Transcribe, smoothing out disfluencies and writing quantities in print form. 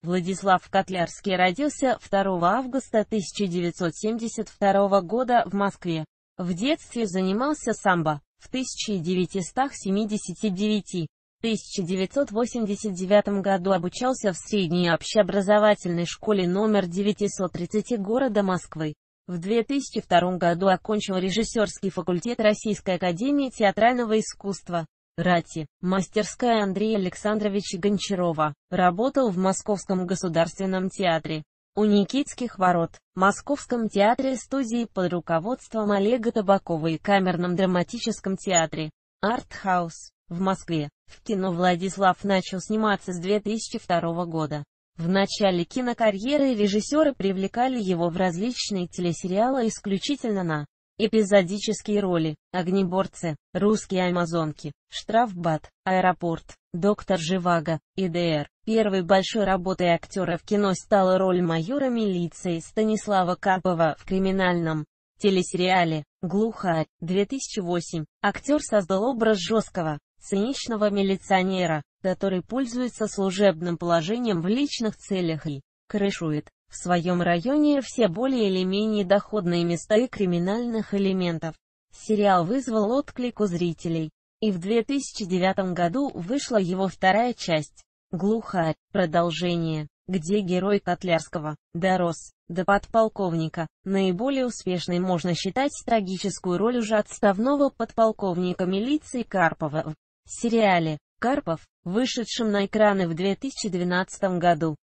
Владислав Котлярский родился 2 августа 1972 года в Москве. В детстве занимался самбо. В 1979 году обучался в средней общеобразовательной школе номер 930 города Москвы. В 2002 году окончил режиссерский факультет Российской академии театрального искусства. РАТИ, мастерская Андрея Александровича Гончарова, работал в Московском государственном театре, у Никитских ворот, Московском театре-студии под руководством Олега Табакова и Камерном драматическом театре, Артхаус, в Москве. В кино Владислав начал сниматься с 2002 года. В начале кинокарьеры режиссеры привлекали его в различные телесериалы исключительно на эпизодические роли: «Огнеборцы», «Русские амазонки», «Штрафбат», «Аэропорт», «Доктор Живаго», «ИДР». Первой большой работой актера в кино стала роль майора милиции Станислава Карпова в криминальном телесериале «Глухарь», 2008. Актер создал образ жесткого, циничного милиционера, который пользуется служебным положением в личных целях и крышует в своем районе все более или менее доходные места и криминальных элементов. Сериал вызвал отклик у зрителей, и в 2009 году вышла его вторая часть, «Глухарь», продолжение, где герой Котлярского дорос до подполковника. Наиболее успешной можно считать трагическую роль уже отставного подполковника милиции Карпова в сериале «Карпов», вышедшем на экраны в 2012 году.